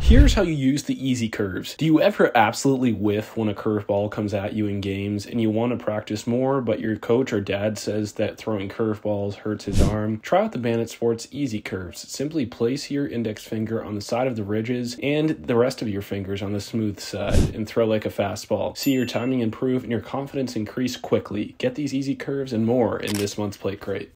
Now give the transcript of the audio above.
Here's how you use the easy curves. Do you ever absolutely whiff when a curveball comes at you in games and you want to practice more, but your coach or dad says that throwing curveballs hurts his arm? Try out the Bandit Sports Easy Curves. Simply place your index finger on the side of the ridges and the rest of your fingers on the smooth side and throw like a fastball. See your timing improve and your confidence increase quickly. Get these easy curves and more in this month's Plate Crate.